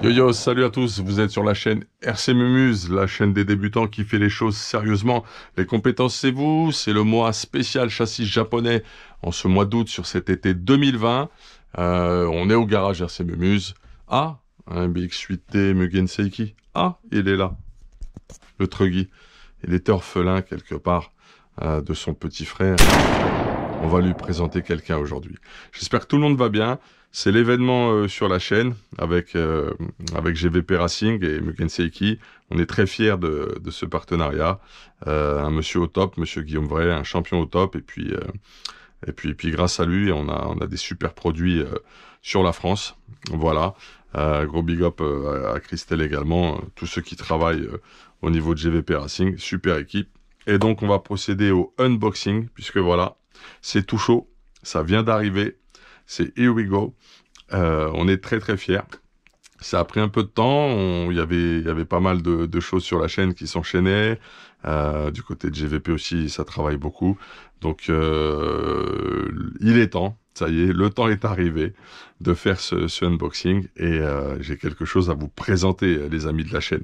Yo yo, salut à tous, vous êtes sur la chaîne RC Mumuse, la chaîne des débutants qui fait les choses sérieusement. Les compétences c'est vous, c'est le mois spécial châssis japonais en ce mois d'août sur cet été 2020. On est au garage RC Mumuse. Ah, un BX8T Mugen Seiki. Ah, il est là, le Truggy. Il était orphelin quelque part de son petit frère. On va lui présenter quelqu'un aujourd'hui. J'espère que tout le monde va bien. C'est l'événement sur la chaîne avec GVP Racing et Mugen Seiki. On est très fiers de ce partenariat. Un monsieur au top, monsieur Guillaume Vray, un champion au top. Et puis grâce à lui, on a des super produits sur la France. Voilà. Gros big up à Christelle également. Tous ceux qui travaillent au niveau de GVP Racing. Super équipe. Et donc on va procéder au unboxing puisque voilà, c'est tout chaud. Ça vient d'arriver. C'est Here We Go. On est très très fiers. Ça a pris un peu de temps. Il y avait pas mal de choses sur la chaîne qui s'enchaînaient. Du côté de GVP aussi, ça travaille beaucoup. Donc, il est temps. Ça y est, le temps est arrivé de faire ce unboxing. Et j'ai quelque chose à vous présenter, les amis de la chaîne.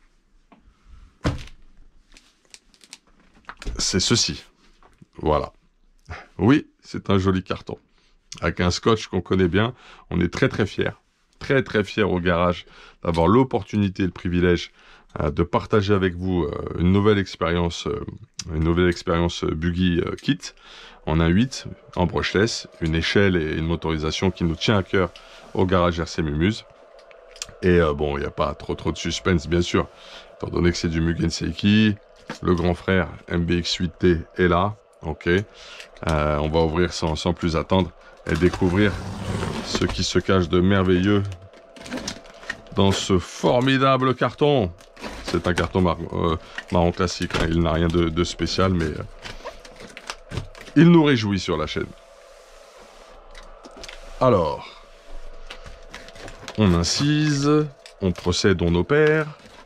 C'est ceci. Voilà. Oui, c'est un joli carton. Avec un scotch qu'on connaît bien. On est très très fiers. Très très fiers au garage d'avoir l'opportunité et le privilège de partager avec vous une nouvelle expérience buggy kit en 1.8, en brushless, une échelle et une motorisation qui nous tient à cœur au garage RC Mumuse. Et bon, il n'y a pas trop de suspense bien sûr, étant donné que c'est du Mugen Seiki. Le grand frère MBX8T est là. Ok, on va ouvrir sans plus attendre et découvrir ce qui se cache de merveilleux dans ce formidable carton. C'est un carton marron classique, hein. Il n'a rien de spécial, mais il nous réjouit sur la chaîne. Alors, on incise, on procède, on opère.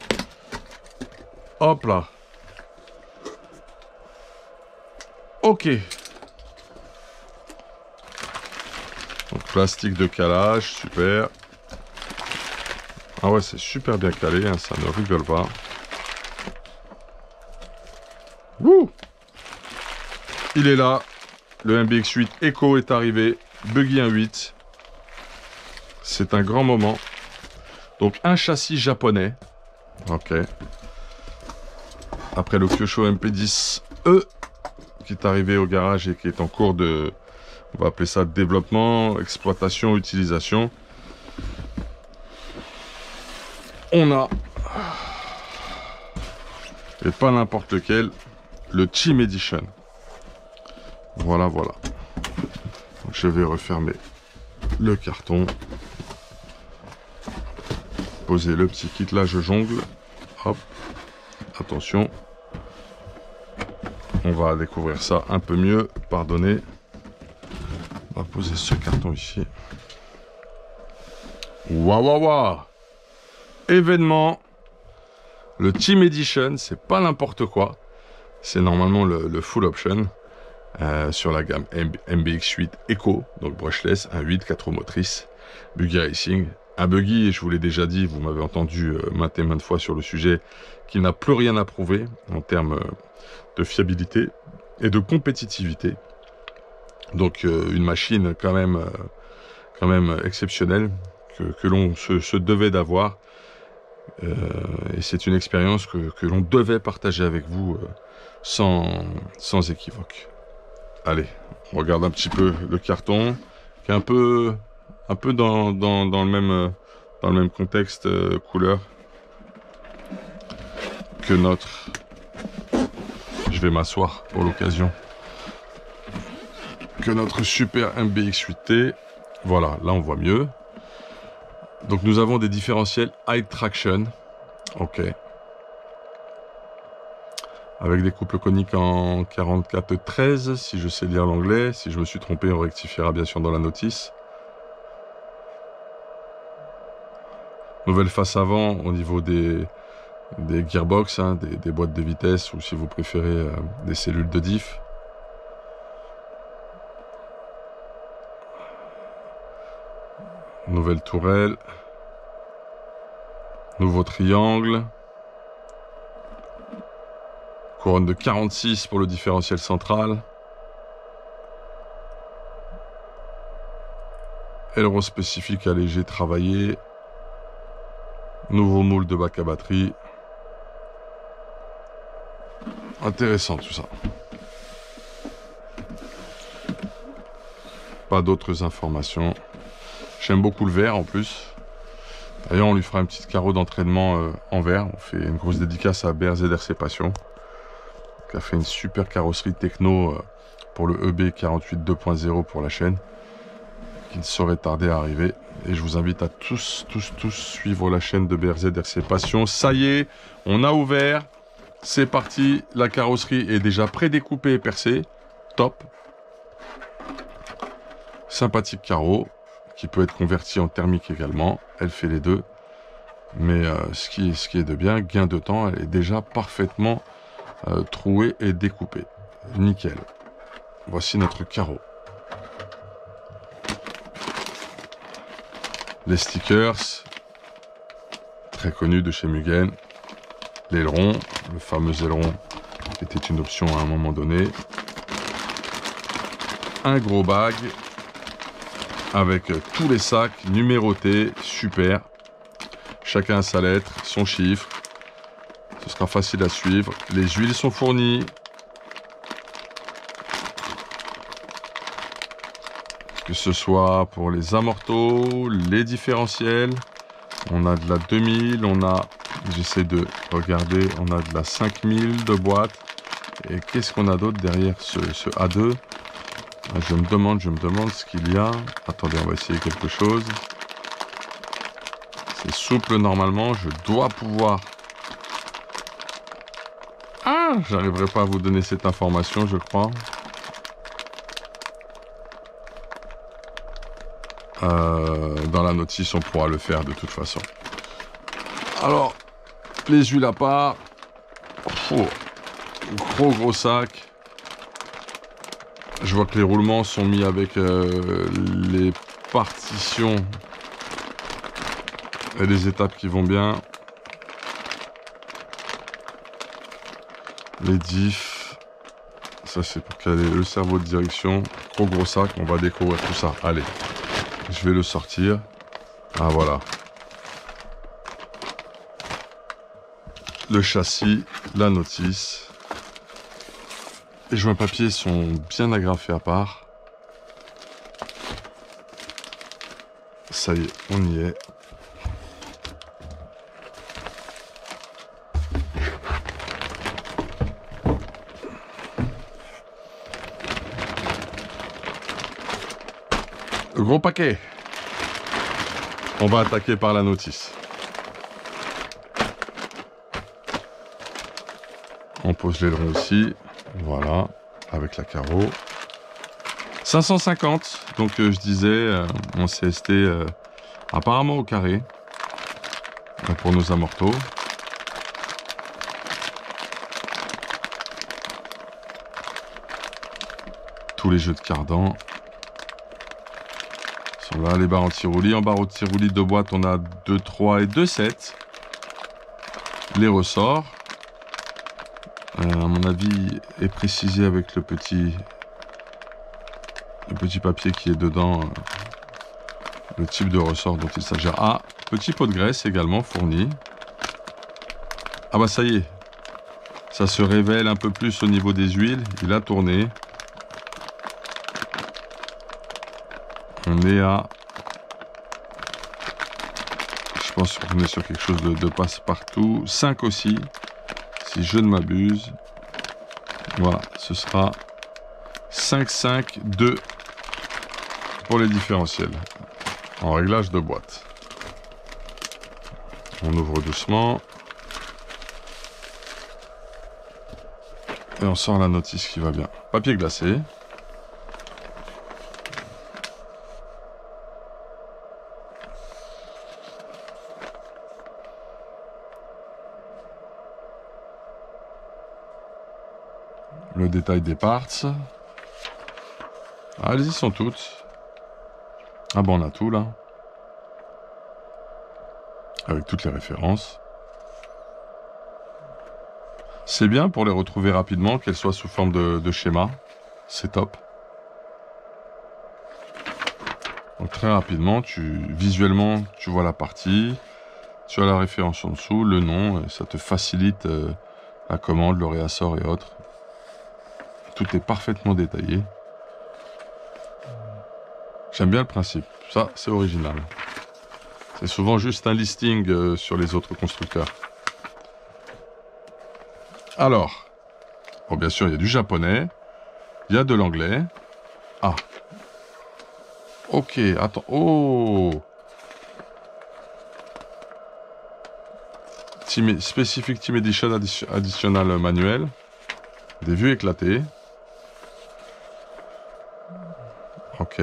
Hop là. Ok. Donc, plastique de calage, super. Ah ouais, c'est super bien calé, hein, ça ne rigole pas. Wouh! Il est là. Le MBX8 Echo est arrivé. Buggy 1.8. C'est un grand moment. Donc, un châssis japonais. Ok. Après le Kyosho MP10E, qui est arrivé au garage et qui est en cours de... On va appeler ça développement, exploitation, utilisation. On a, et pas n'importe lequel, le Team Edition. Voilà, voilà. Donc, je vais refermer le carton. Poser le petit kit. Là, je jongle. Hop. Attention. On va découvrir ça un peu mieux. Pardonnez. On va poser ce carton ici. Waouh, waouh, waouh! Événement. Le Team Edition, c'est pas n'importe quoi. C'est normalement le full option sur la gamme MBX8 Echo, donc brushless, 1.8, 4 roues motrices, buggy racing. Un buggy, et je vous l'ai déjà dit, vous m'avez entendu maintes et maintes fois sur le sujet, qui n'a plus rien à prouver en termes de fiabilité et de compétitivité. Donc une machine quand même exceptionnelle que l'on se devait d'avoir. Et c'est une expérience que l'on devait partager avec vous sans équivoque. Allez, on regarde un petit peu le carton, qui est un peu dans le même contexte couleur que notre... Je vais m'asseoir pour l'occasion. Que notre super MBX8T. Voilà, là on voit mieux. Donc nous avons des différentiels high traction. Ok. Avec des couples coniques en 44-13, si je sais lire l'anglais. Si je me suis trompé, on rectifiera bien sûr dans la notice. Nouvelle face avant au niveau des gearbox, hein, des boîtes de vitesse, ou si vous préférez des cellules de diff. Nouvelle tourelle. Nouveau triangle. Couronne de 46 pour le différentiel central. Aileron spécifique allégé travaillé. Nouveau moule de bac à batterie. Intéressant tout ça. Pas d'autres informations. J'aime beaucoup le vert en plus. D'ailleurs, on lui fera une petite carreau d'entraînement en vert. On fait une grosse dédicace à BRZRC Passion, qui a fait une super carrosserie techno pour le EB48 2.0 pour la chaîne, qui ne saurait tarder à arriver. Et je vous invite à tous suivre la chaîne de BRZRC Passion. Ça y est, on a ouvert. C'est parti. La carrosserie est déjà prédécoupée et percée. Top. Sympathique carreau, qui peut être converti en thermique également. Elle fait les deux. Mais ce qui est de bien, gain de temps, elle est déjà parfaitement trouée et découpée. Nickel. Voici notre carreau. Les stickers, très connus de chez Mugen. L'aileron, le fameux aileron qui était une option à un moment donné. Un gros bag avec tous les sacs numérotés, super. Chacun a sa lettre, son chiffre. Ce sera facile à suivre. Les huiles sont fournies. Que ce soit pour les amortos, les différentiels. On a de la 2000, on a, j'essaie de regarder, on a de la 5000 de boîte. Et qu'est-ce qu'on a d'autre derrière ce A2? Je me demande ce qu'il y a. Attendez, on va essayer quelque chose. C'est souple normalement, je dois pouvoir... Ah, j'arriverai pas à vous donner cette information, je crois. Dans la notice, on pourra le faire de toute façon. Alors, les huiles à part. Oh, gros sac. Je vois que les roulements sont mis avec les partitions et les étapes qui vont bien. Les diffs. Ça, c'est pour caler le cerveau de direction. Gros sac, on va découvrir tout ça. Allez, je vais le sortir. Ah, voilà. Le châssis, la notice. Les joints papier sont bien agrafés à part. Ça y est, on y est. Le gros paquet. On va attaquer par la notice. On pose l'aileron ici. Voilà, avec la carreau. 550, donc je disais, en CST apparemment au carré, pour nos amortos. Tous les jeux de cardan sont là, les barres anti-roulis. En barre anti-roulis de boîte, on a 2,3 et 2,7. Les ressorts. À mon avis, est précisé avec le petit papier qui est dedans, le type de ressort dont il s'agit. Ah, petit pot de graisse également fourni. Ah bah ça y est, ça se révèle un peu plus au niveau des huiles. Il a tourné. On est à... Je pense qu'on est sur quelque chose de passe-partout. 5 aussi. Si je ne m'abuse, voilà, ce sera 5,5,2 pour les différentiels, en réglage de boîte. On ouvre doucement. Et on sort la notice qui va bien. Papier glacé. Le détail des parts. Ah, elles y sont toutes. Ah bon, on a tout là. avec toutes les références. C'est bien pour les retrouver rapidement, qu'elles soient sous forme de schéma. C'est top. Donc très rapidement, visuellement, tu vois la partie, tu as la référence en dessous, le nom, et ça te facilite la commande, le réassort et autres. Tout est parfaitement détaillé. J'aime bien le principe. Ça, c'est original. C'est souvent juste un listing sur les autres constructeurs. Alors, bon, bien sûr, il y a du japonais, il y a de l'anglais. Ah, ok, attends, oh, Specific Team Edition Additional Manuel, des vues éclatées. Ok.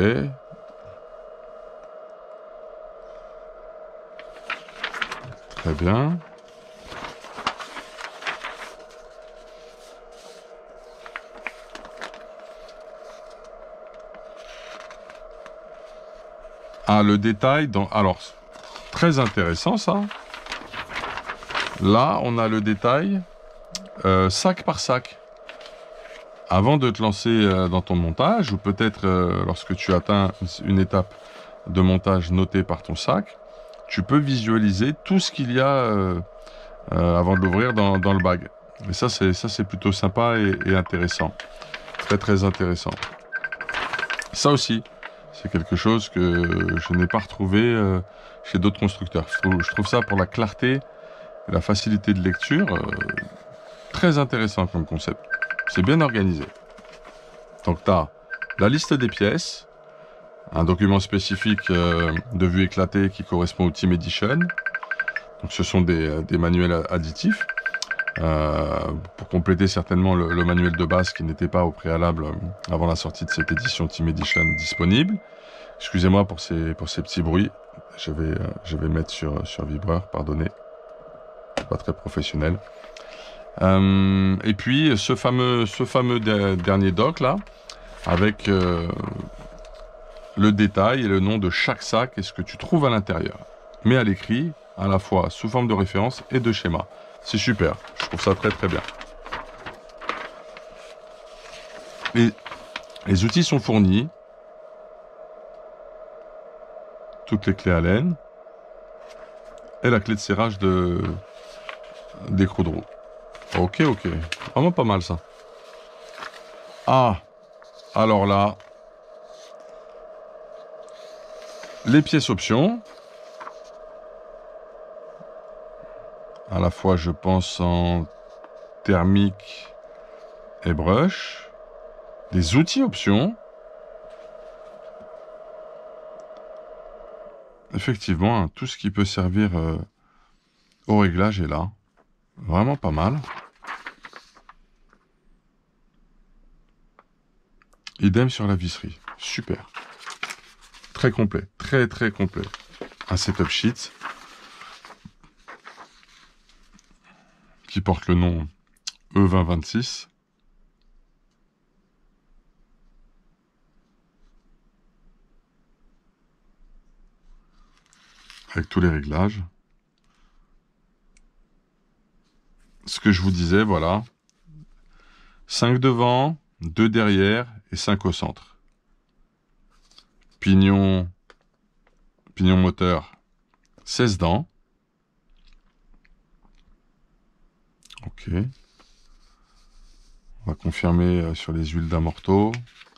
Très bien. Ah, le détail dans... Alors, très intéressant ça. Là, on a le détail sac par sac. Avant de te lancer dans ton montage, ou peut-être lorsque tu atteins une étape de montage notée par ton sac, tu peux visualiser tout ce qu'il y a avant de l'ouvrir dans le bag. Et ça, c'est plutôt sympa et intéressant. Très, très intéressant. Ça aussi, c'est quelque chose que je n'ai pas retrouvé chez d'autres constructeurs. Je trouve ça, pour la clarté et la facilité de lecture, très intéressant comme concept. C'est bien organisé. Donc tu as la liste des pièces, un document spécifique de vue éclatée qui correspond au Team Edition. Donc ce sont des manuels additifs pour compléter certainement le manuel de base qui n'était pas au préalable avant la sortie de cette édition Team Edition disponible. Excusez-moi pour ces petits bruits. Je vais mettre sur vibreur, pardonnez. Pas très professionnel. Et puis ce fameux dernier doc là, avec le détail et le nom de chaque sac et ce que tu trouves à l'intérieur. Mais à l'écrit, à la fois sous forme de référence et de schéma. C'est super, je trouve ça très très bien. Les outils sont fournis. Toutes les clés Allen. Et la clé de serrage d'écrou de roue. Ok, ok. Vraiment pas mal ça. Ah, alors là, les pièces options. À la fois, je pense en thermique et brush. Des outils options. Effectivement, tout ce qui peut servir au réglage est là. Vraiment pas mal. Idem sur la visserie. Super. Très complet. Très très complet. Un setup sheet qui porte le nom E2026. Avec tous les réglages. Ce que je vous disais, voilà. 5 devant, 2 derrière et 5 au centre. Pignon moteur, 16 dents. Ok. On va confirmer sur les huiles d'amorto.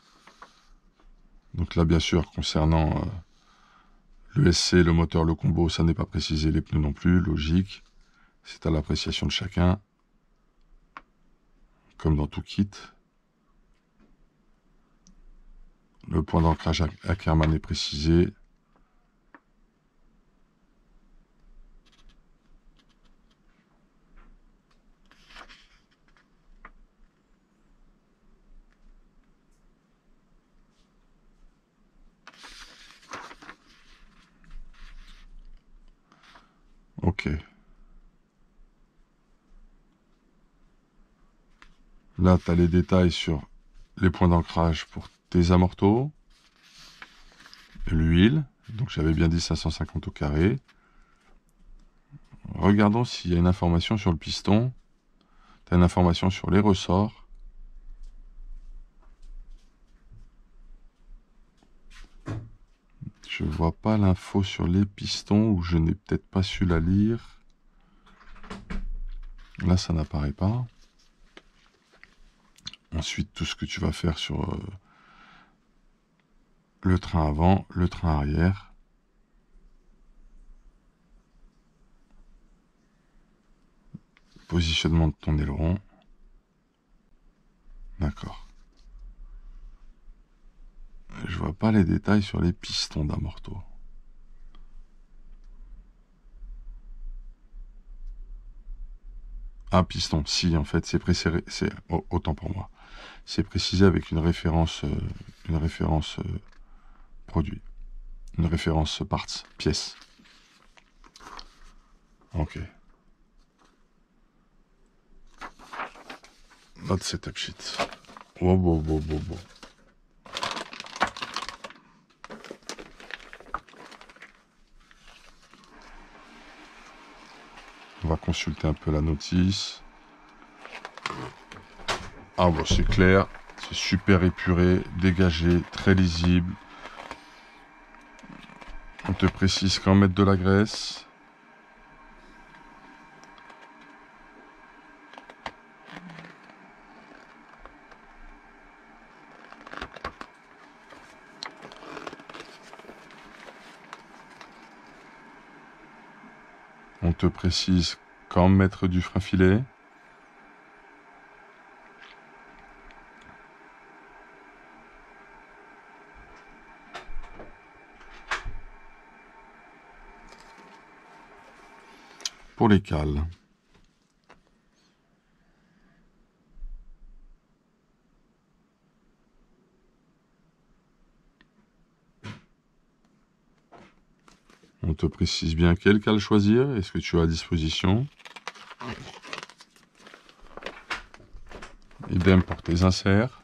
Donc là, bien sûr, concernant le SC, le moteur, le combo, ça n'est pas précisé, les pneus non plus, logique. C'est à l'appréciation de chacun. Comme dans tout kit. Le point d'ancrage Ackermann est précisé. Ok. Là, tu as les détails sur les points d'ancrage pour tes amortos. L'huile. Donc, j'avais bien dit 550 au carré. regardons s'il y a une information sur le piston. Tu as une information sur les ressorts. Je vois pas l'info sur les pistons, ou je n'ai peut-être pas su la lire. Là, ça n'apparaît pas. Ensuite, tout ce que tu vas faire sur le train avant, le train arrière. Positionnement de ton aileron. D'accord. Je vois pas les détails sur les pistons d'amorto. Ah, piston, si, en fait, c'est précisé, autant pour moi. C'est précisé avec une référence produit, une référence parts, pièce. Ok. Notre setup sheet. Oh, bon. On va consulter un peu la notice. Ah bon, c'est clair, c'est super épuré, dégagé, très lisible. On te précise quand mettre de la graisse. On te précise quand mettre du frein filet. Pour les cales. On te précise bien quelle cale choisir. Est-ce que tu as à disposition? Idem pour tes inserts.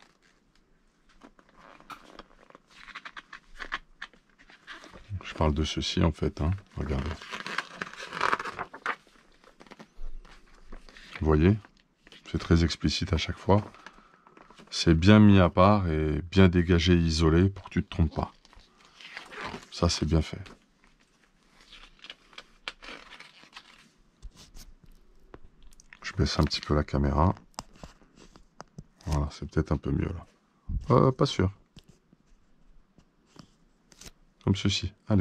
Je parle de ceci en fait, hein. Regardez. Vous voyez? C'est très explicite à chaque fois. C'est bien mis à part et bien dégagé et isolé pour que tu ne te trompes pas. Ça, c'est bien fait. Je baisse un petit peu la caméra. Voilà, c'est peut-être un peu mieux là. Pas sûr. Comme ceci. Allez.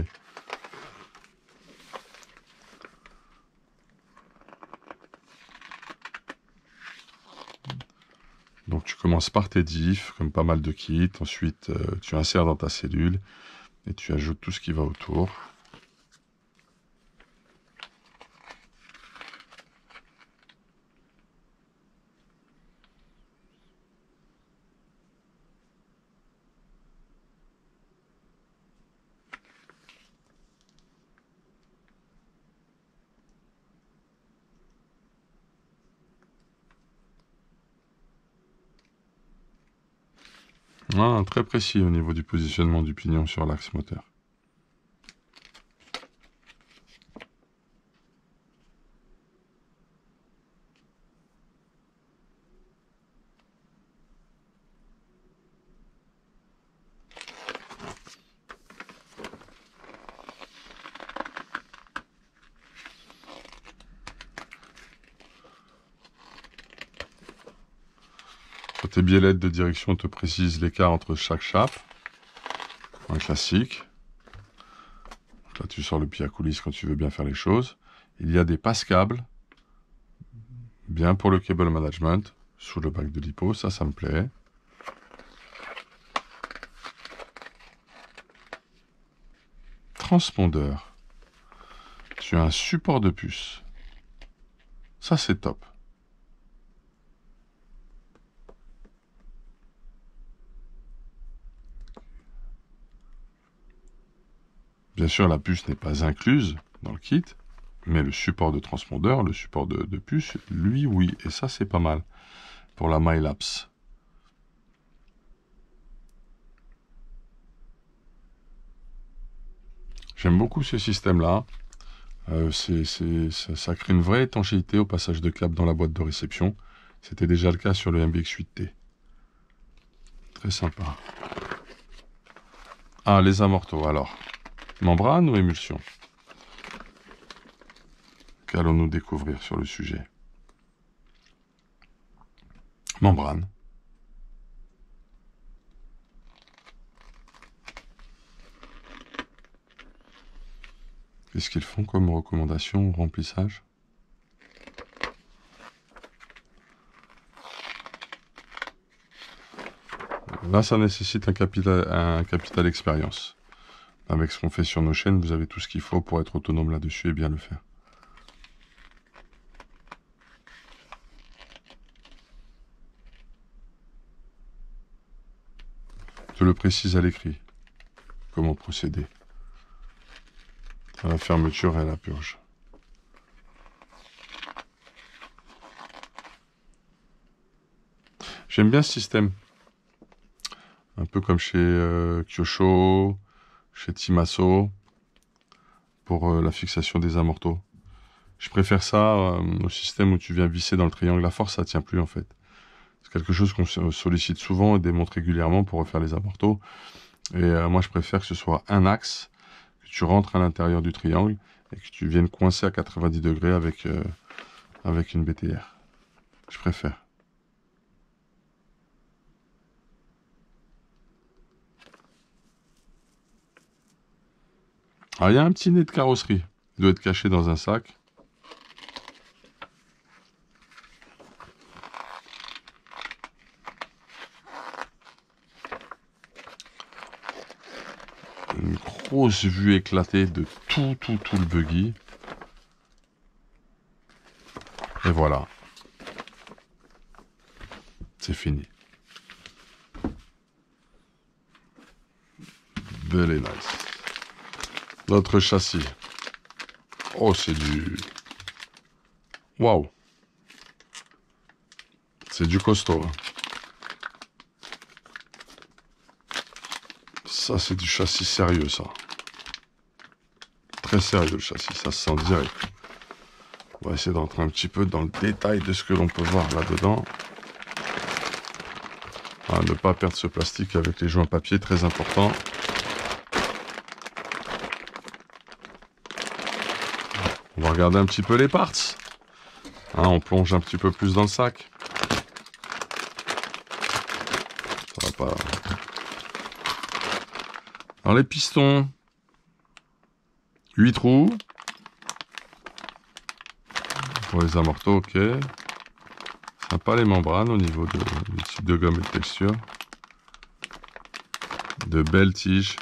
Donc tu commences par tes diffs, comme pas mal de kits. Ensuite, tu insères dans ta cellule et tu ajoutes tout ce qui va autour. Ah, très précis au niveau du positionnement du pignon sur l'axe moteur. Sur tes biellettes de direction, on te précise l'écart entre chaque chape. Un classique. Donc là, tu sors le pied à coulisse quand tu veux bien faire les choses. Il y a des passe-câbles. Bien pour le cable management. Sous le bac de lipo, ça me plaît. Transpondeur. Tu as un support de puce. Ça, c'est top. Bien sûr, la puce n'est pas incluse dans le kit, mais le support de transpondeur, le support de puce, lui, oui. Et ça, c'est pas mal pour la MyLapse. J'aime beaucoup ce système-là. Ça crée une vraie étanchéité au passage de câble dans la boîte de réception. C'était déjà le cas sur le MBX8T. Très sympa. Ah, les amortos, alors. Membrane ou émulsion? Qu'allons-nous découvrir sur le sujet? Membrane. Qu'est-ce qu'ils font comme recommandation au remplissage? Là, ça nécessite un capital expérience. Avec ce qu'on fait sur nos chaînes, vous avez tout ce qu'il faut pour être autonome là-dessus et bien le faire. Je le précise à l'écrit. Comment procéder à la fermeture et à la purge. J'aime bien ce système. Un peu comme chez Kyosho, chez Timaso, pour la fixation des amortos. Je préfère ça au système où tu viens visser dans le triangle. La force, ça tient plus en fait. C'est quelque chose qu'on sollicite souvent et démonte régulièrement pour refaire les amortos. Et moi, je préfère que ce soit un axe, que tu rentres à l'intérieur du triangle et que tu viennes coincer à 90 degrés avec une BTR. Je préfère. Alors, il y a un petit nez de carrosserie. Il doit être caché dans un sac. Une grosse vue éclatée de tout le buggy. Et voilà. C'est fini. Very nice. Notre châssis. Oh, c'est du... Waouh. C'est du costaud. Hein. Ça, c'est du châssis sérieux, ça. Très sérieux, le châssis. Ça se sent direct. On va essayer d'entrer un petit peu dans le détail de ce que l'on peut voir là-dedans. Ah, ne pas perdre ce plastique avec les joints papier, très important. On va regarder un petit peu les parts. Hein, on plonge un petit peu plus dans le sac. Ça va pas... Alors les pistons, 8 trous. Pour les amortos, ok. Sympa les membranes au niveau du type de gomme et de texture. De belles tiges.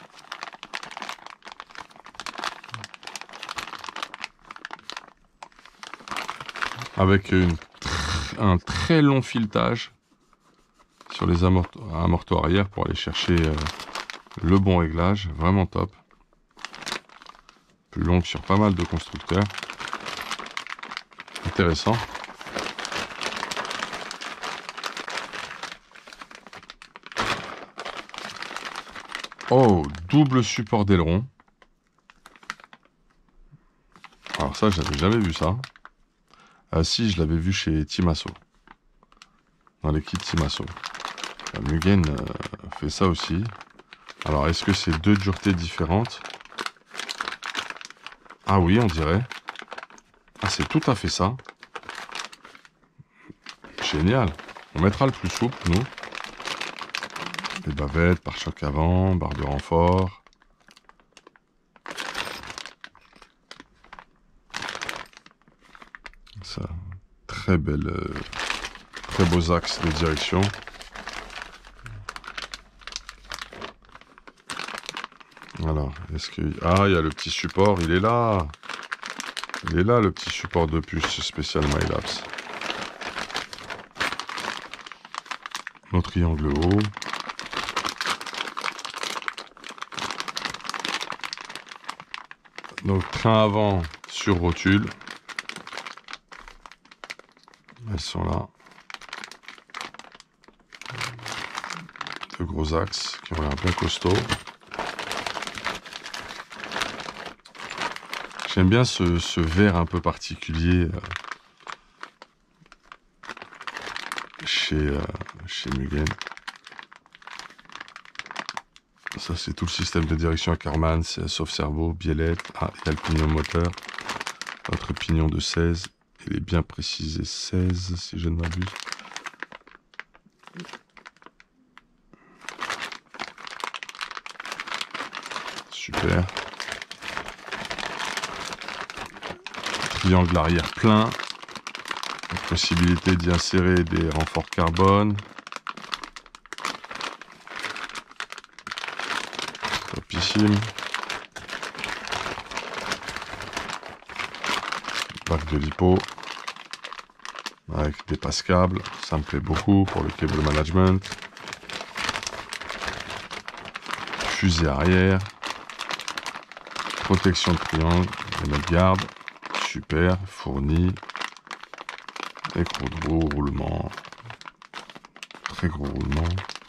Avec un très long filetage sur les amortos arrière pour aller chercher le bon réglage. Vraiment top. Plus long que sur pas mal de constructeurs. Intéressant. Oh, double support d'aileron. Alors ça, j'avais jamais vu ça. Ah si, je l'avais vu chez Timaso. Dans les kits Timaso. Mugen fait ça aussi. Alors, est-ce que c'est deux duretés différentes? Ah oui, on dirait. Ah, c'est tout à fait ça. Génial. On mettra le plus souple, nous. Les bavettes, pare-choc avant, barre de renfort. Ça, très beaux axes de direction. Alors, est-ce que... Ah, il y a le petit support, il est là. Il est là, le petit support de puce spécial MyLabs. Nos triangles haut. Donc, train avant sur rotule. Elles sont là. De gros axes qui ont l'air bien costauds. J'aime bien ce verre un peu particulier chez Mugen. Ça, c'est tout le système de direction Ackermann, c'est sauf cerveau, biellette. Ah, il y a le pignon moteur. Notre pignon de 16. Il est bien précisé 16, si je ne m'abuse. Super. Triangle arrière plein. La possibilité d'y insérer des renforts carbone. Topissime. Bac de lipo. Avec des passes-câbles. Ça me plaît beaucoup pour le cable management. Fusée arrière. Protection de triangle. Les mètres garde. Super. Fourni. Écrou de roue, roulement. Très gros roulement.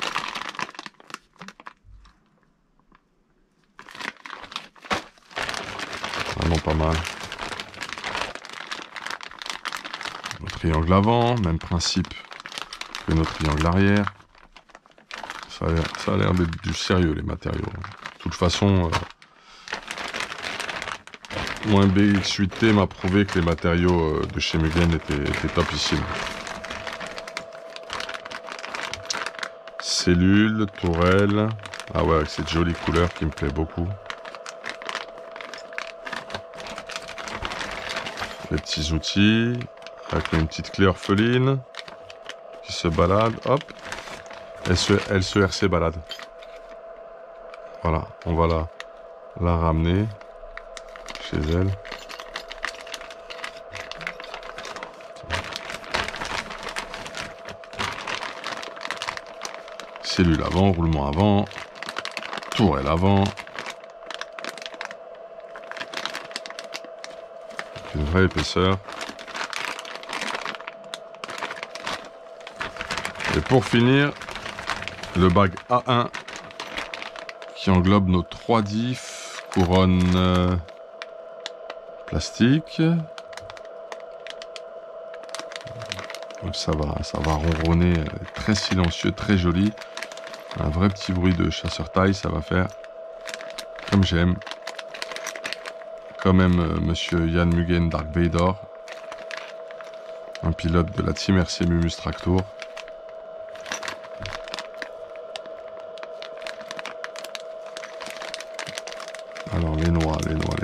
Vraiment pas mal. Le triangle avant, même principe que notre triangle arrière. Ça a l'air d'être du sérieux, les matériaux. De toute façon, mon BX8T m'a prouvé que les matériaux de chez Mugen étaient topissimes. Cellule, tourelle. Ah ouais, avec cette jolie couleur qui me plaît beaucoup. Les petits outils. Avec une petite clé orpheline. Qui se balade. Hop. Elle se RC balade. Voilà. On va la ramener chez elle. Cellule avant, roulement avant, tourelle avant. Une vraie épaisseur. Et pour finir, le bag A1 qui englobe nos 3 diffs, couronne plastique. Donc ça va ronronner, très silencieux, très joli. Un vrai petit bruit de chasseur taille, ça va faire comme j'aime. Quand même, monsieur Jan Mugen Dark Vador, un pilote de la team RC Mumus Traktor. Alors les noix.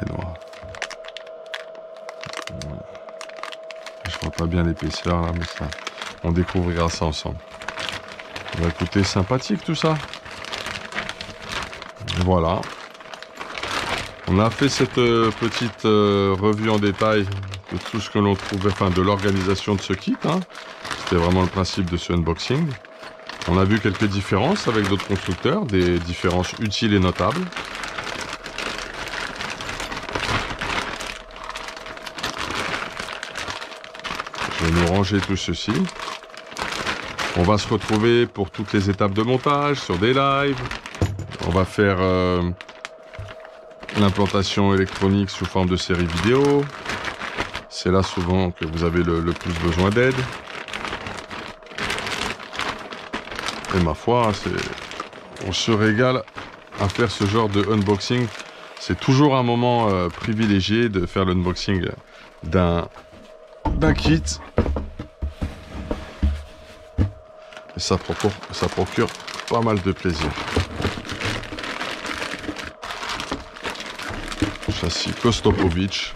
Je vois pas bien l'épaisseur là, mais ça, on découvrira ça ensemble. Bah, écoutez, sympathique tout ça. Et voilà. On a fait cette petite revue en détail de tout ce que l'on trouvait, enfin de l'organisation de ce kit. Hein. C'était vraiment le principe de ce unboxing. On a vu quelques différences avec d'autres constructeurs, des différences utiles et notables. Je vais nous ranger tout ceci. On va se retrouver pour toutes les étapes de montage, sur des lives. On va faire l'implantation électronique sous forme de série vidéo. C'est là souvent que vous avez le plus besoin d'aide. Et ma foi, on se régale à faire ce genre de unboxing. C'est toujours un moment privilégié de faire l'unboxing d'un kit. Et ça procure pas mal de plaisir. Châssis Kostopovich.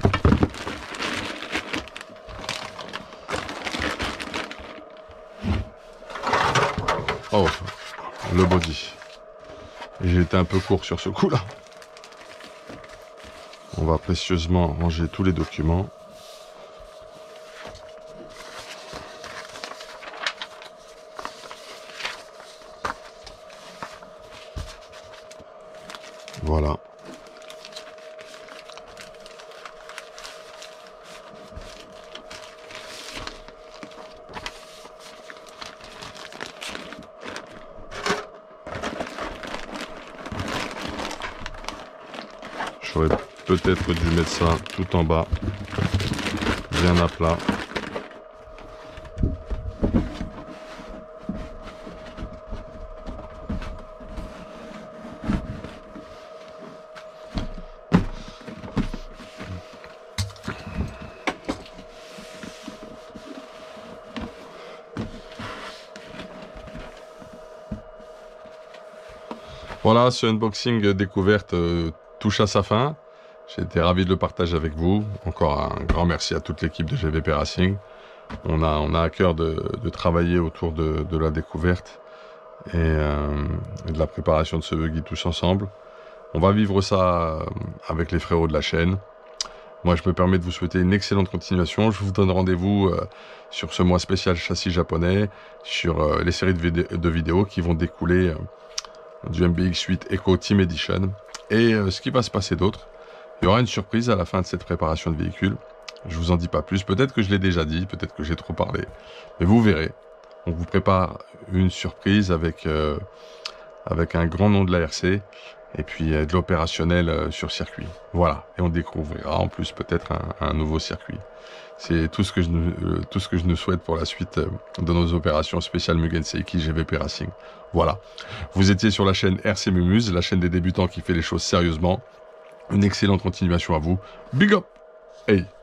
Oh, le body. J'ai été un peu court sur ce coup-là. On va précieusement ranger tous les documents. Voilà. peut-être dû mettre ça tout en bas, bien à plat. Voilà, ce unboxing découverte touche à sa fin. J'ai été ravi de le partager avec vous. Encore un grand merci à toute l'équipe de GVP Racing. On a à cœur de travailler autour de la découverte et de la préparation de ce buggy tous ensemble. On va vivre ça avec les frérots de la chaîne. Moi, je me permets de vous souhaiter une excellente continuation. Je vous donne rendez-vous sur ce mois spécial châssis japonais, sur les séries de vidéos qui vont découler du MBX8 Eco Team Edition. Et ce qui va se passer d'autre, il y aura une surprise à la fin de cette préparation de véhicule. Je vous en dis pas plus, peut-être que je l'ai déjà dit, peut-être que j'ai trop parlé, mais vous verrez. On vous prépare une surprise avec un grand nom de la RC et puis de l'opérationnel sur circuit. Voilà, et on découvrira en plus peut-être un nouveau circuit. C'est tout ce que je nous souhaite pour la suite de nos opérations spéciales Mugen Seiki GVP Racing. Voilà, vous étiez sur la chaîne RC Mumuse, la chaîne des débutants qui fait les choses sérieusement. Une excellente continuation à vous. Big up! Hey!